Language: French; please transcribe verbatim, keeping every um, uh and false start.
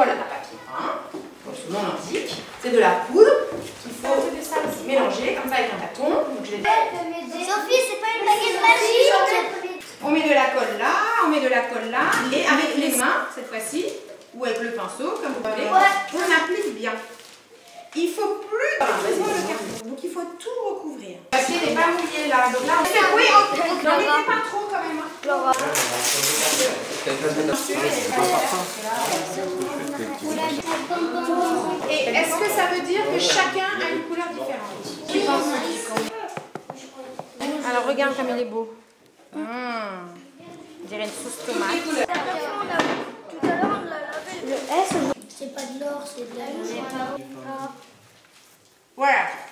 colle à papier peint, comme son nom l'indique. C'est de la poudre qu'il faut mélanger comme ça avec un bâton. Donc, je l'ai dit. Sophie, c'est pas une baguette magique. On met de la colle là, on met de la colle là, et avec les mains, cette fois-ci, ou avec le pinceau, comme vous voulez, on applique bien. Il faut plus de le carton, donc il faut tout recouvrir. Le papier n'est pas mouillé là, donc là on fait oui, on n'en mettez pas trop quand même. Et est-ce que ça veut dire que chacun a une couleur différente? Alors regarde comme il est beau. Mmh. On dirait une sauce tomate. Tout à l'heure, on l'a lavé. Le S, c'est pas de l'or, c'est de la. Voilà.